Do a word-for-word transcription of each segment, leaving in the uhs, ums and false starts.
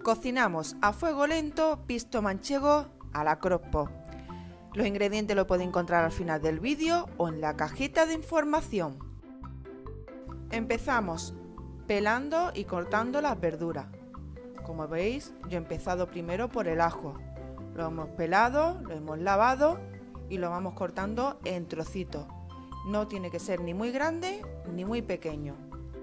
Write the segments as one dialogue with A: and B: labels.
A: Cocinamos a fuego lento pisto manchego a la crock-pot. Los ingredientes los podéis encontrar al final del vídeo o en la cajita de información. Empezamos pelando y cortando las verduras. Como veis, yo he empezado primero por el ajo. Lo hemos pelado, lo hemos lavado y lo vamos cortando en trocitos. No tiene que ser ni muy grande ni muy pequeño.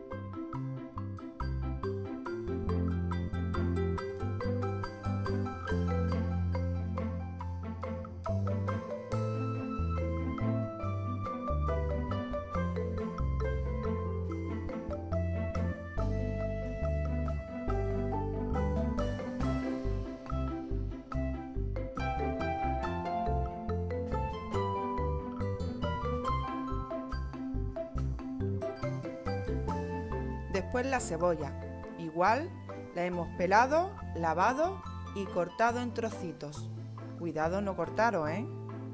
A: Después la cebolla, igual la hemos pelado, lavado y cortado en trocitos. Cuidado no cortaros, ¿eh?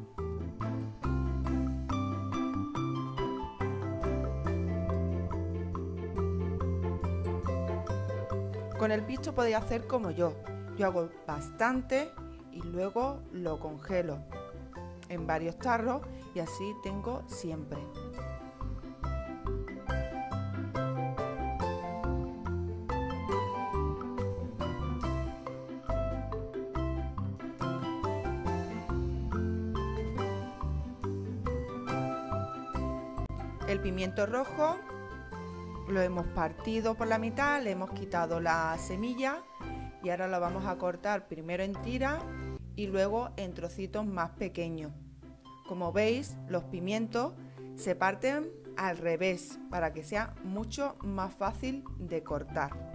A: Con el pisto podéis hacer como yo. Yo hago bastante y luego lo congelo en varios tarros y así tengo siempre. El pimiento rojo lo hemos partido por la mitad, le hemos quitado la semilla y ahora lo vamos a cortar primero en tiras y luego en trocitos más pequeños. Como veis, los pimientos se parten al revés para que sea mucho más fácil de cortar.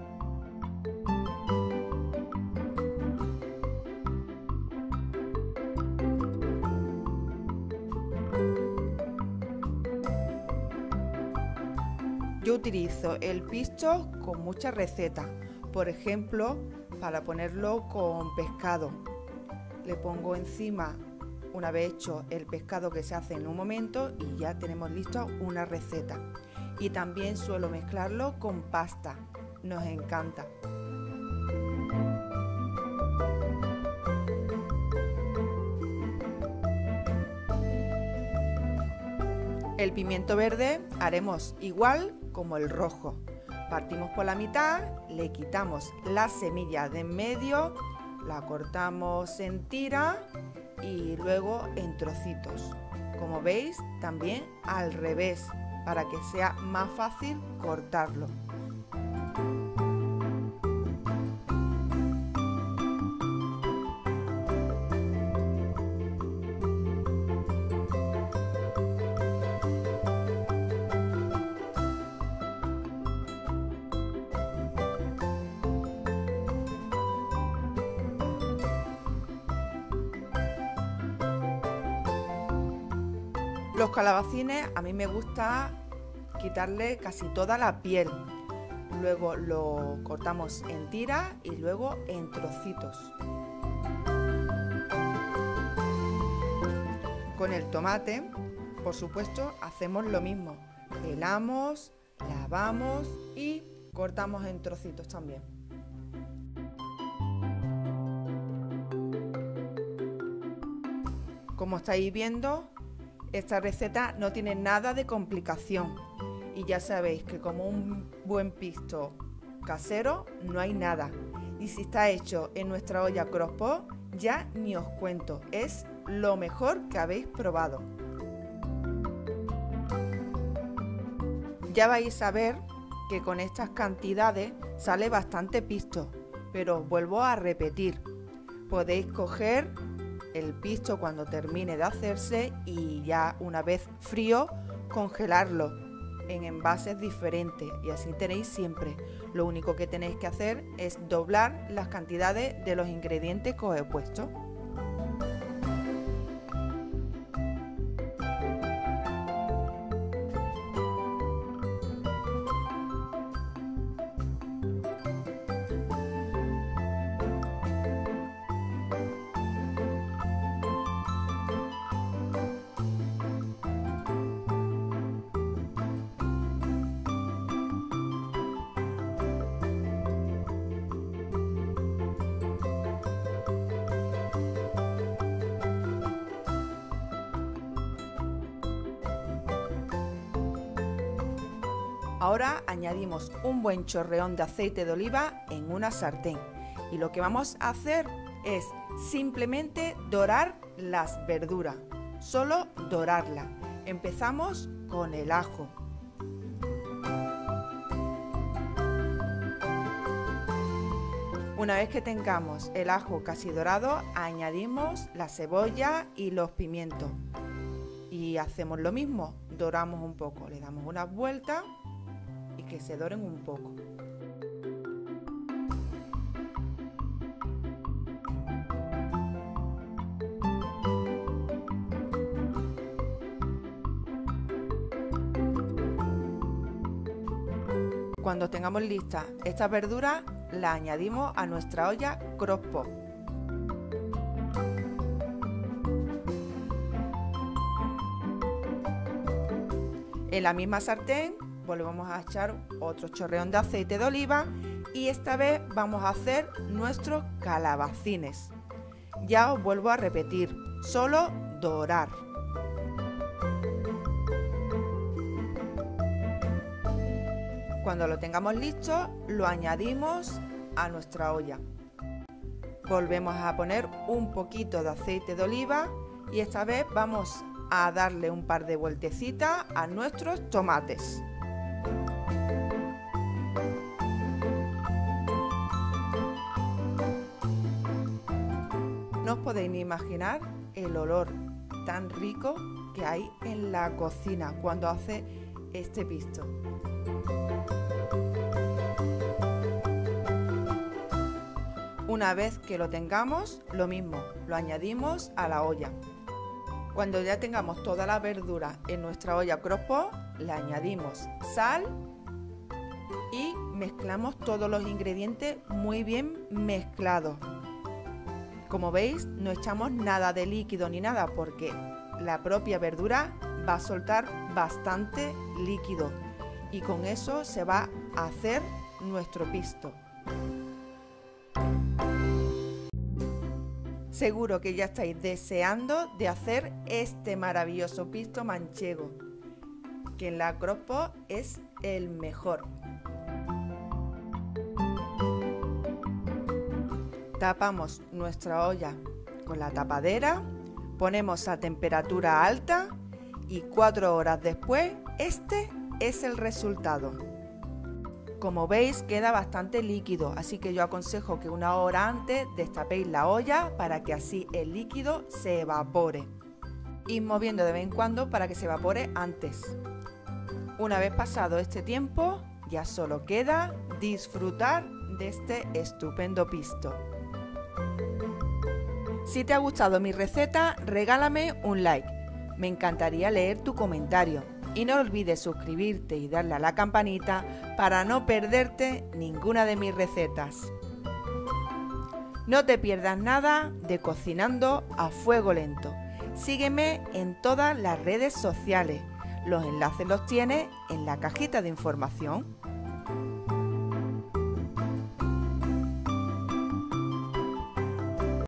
A: Yo utilizo el pisto con muchas recetas, por ejemplo, para ponerlo con pescado. Le pongo encima, una vez hecho el pescado que se hace en un momento y ya tenemos listo una receta. Y también suelo mezclarlo con pasta, nos encanta. El pimiento verde haremos igual como el rojo. Partimos por la mitad, le quitamos la semilla de en medio, la cortamos en tira y luego en trocitos. Como veis, también al revés, para que sea más fácil cortarlo. Los calabacines a mí me gusta quitarle casi toda la piel. Luego lo cortamos en tiras y luego en trocitos. Con el tomate, por supuesto, hacemos lo mismo. Pelamos, lavamos y cortamos en trocitos también. Como estáis viendo, esta receta no tiene nada de complicación y ya sabéis que como un buen pisto casero no hay nada. Y si está hecho en nuestra olla crock-pot, ya ni os cuento, es lo mejor que habéis probado. Ya vais a ver que con estas cantidades sale bastante pisto, pero vuelvo a repetir, podéis coger el pisto cuando termine de hacerse y ya una vez frío congelarlo en envases diferentes y así tenéis siempre. Lo único que tenéis que hacer es doblar las cantidades de los ingredientes que os he puesto. Ahora añadimos un buen chorreón de aceite de oliva en una sartén y lo que vamos a hacer es simplemente dorar las verduras, solo dorarlas. Empezamos con el ajo. Una vez que tengamos el ajo casi dorado, añadimos la cebolla y los pimientos. Y hacemos lo mismo, doramos un poco, le damos una vuelta y que se doren un poco. Cuando tengamos lista esta verdura, la añadimos a nuestra olla Crock-Pot. En la misma sartén volvemos a echar otro chorreón de aceite de oliva y esta vez vamos a hacer nuestros calabacines. Ya os vuelvo a repetir, solo dorar. Cuando lo tengamos listo, lo añadimos a nuestra olla. Volvemos a poner un poquito de aceite de oliva y esta vez vamos a darle un par de vueltecitas a nuestros tomates. No os podéis ni imaginar el olor tan rico que hay en la cocina cuando hace este pisto. Una vez que lo tengamos, lo mismo, lo añadimos a la olla. Cuando ya tengamos toda la verdura en nuestra olla Crock-Pot, le añadimos sal y mezclamos todos los ingredientes muy bien mezclados. Como veis, no echamos nada de líquido ni nada porque la propia verdura va a soltar bastante líquido y con eso se va a hacer nuestro pisto. Seguro que ya estáis deseando de hacer este maravilloso pisto manchego, que en la Crock-Pot es el mejor. Tapamos nuestra olla con la tapadera, ponemos a temperatura alta y cuatro horas después este es el resultado. Como veis queda bastante líquido, así que yo aconsejo que una hora antes destapéis la olla para que así el líquido se evapore. Ir moviendo de vez en cuando para que se evapore antes. Una vez pasado este tiempo, ya solo queda disfrutar de este estupendo pisto. Si te ha gustado mi receta, regálame un like. Me encantaría leer tu comentario. Y no olvides suscribirte y darle a la campanita para no perderte ninguna de mis recetas. No te pierdas nada de Cocinando a Fuego Lento. Sígueme en todas las redes sociales. Los enlaces los tienes en la cajita de información.